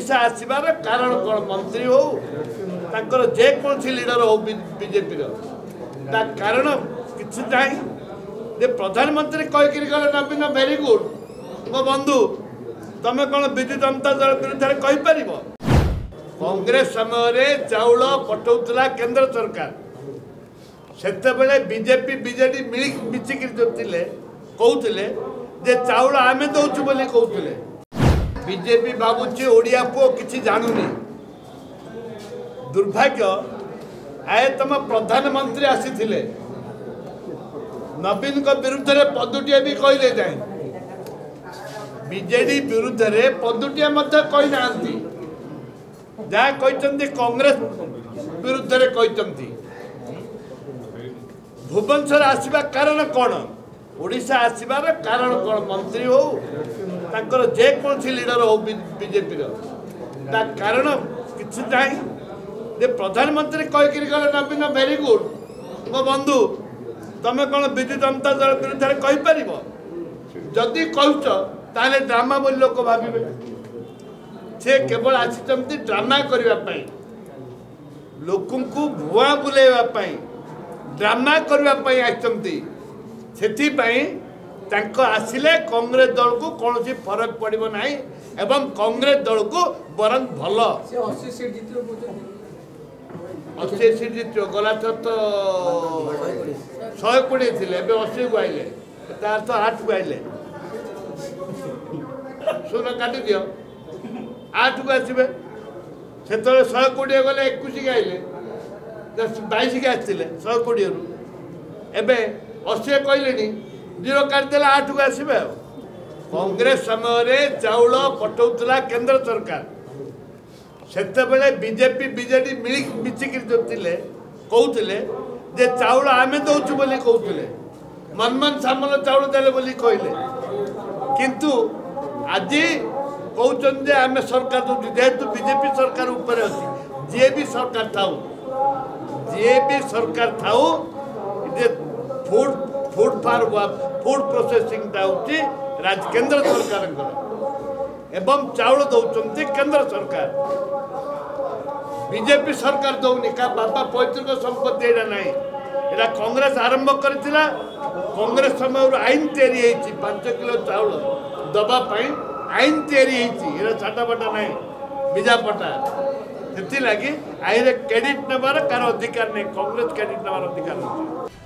ओडिशा आसबार कारण कौन मंत्री हो तांकर जेकोसी लीडर हो बीजेपी कारण किसी ना प्रधानमंत्री कहीकि गले नवीन वेरी गुड मो बंधु तमें कौन विजु जनता दल विरुद्ध कहीपर कांग्रेस समय चाउल पठाऊला केंद्र सरकार से बीजेपी बीजेडी मिचिक कहते जे चाउल आमे दौचु बोली कहते बीजेपी भावुची ओडिया पुओ किसी जानूनी दुर्भाग्य आए तुम प्रधानमंत्री आसी नवीन को विरुद्ध में पदुटिया भी कहले जाए बीजेडी विरुद्ध में पदुटिया कही ना जहाँ कहते कांग्रेस विरुद्ध में कहते भुवनेश्वर आसवा कारण कौन ओडिशा आसबार कारण कौन मंत्री हो तांकर जेकोसी लीडर हो बीजेपी कारण किसी ना प्रधानमंत्री कहीकि गले नवीन वेरी गुड मो बंधु तमें कौन विजु जनता दल विरुद्ध कहीपर जदि कहच ताले ड्रामा बोली लोक भावे से केवल आसी ड्रामा करने लोक भुआ बुलेवाई ड्रामा करने आसिले कांग्रेस दल को कौन फरक पड़ो ना एवं कांग्रेस दल को बरं भल 80 सीट जीत गला तो 120 थे 80 को आइले तार तो 8 को आइले सुन काटि दियो 8 को आसबे से 120 गले 21 के आइले 22 के आसते 120 रु एबे 80 कहले जीरो काटिदेला 8 को आसबे कांग्रेस समय चाउल पठाऊला केंद्र सरकार से बीजेपी बीजेडी मिचिक कहते जे चाउल आमे दौचु बोली कहते मनमोहन सामल चाउल देले बोली कहले किंतु आज कहते आम सरकार दौर जेहेतु बीजेपी सरकार ऊपर अच्छी जी भी सरकार थाऊ फूड प्रोसेसिंग केंद्र सरकार एवं चाउल दौरान केंद्र सरकार बीजेपी सरकार दौनी का बापा पैतृक संपत्ति यहाँ ना यहाँ कांग्रेस आरंभ करथिला कांग्रेस समय आईन तैयारी 5 किलो चाउल दवापाई आईन तैयारी छाटापटा ना बीजापटा से लगी आईन क्रेडिट नबार कार अधिकार नहीं कांग्रेस क्रेडिट नबार अधिकार नहीं।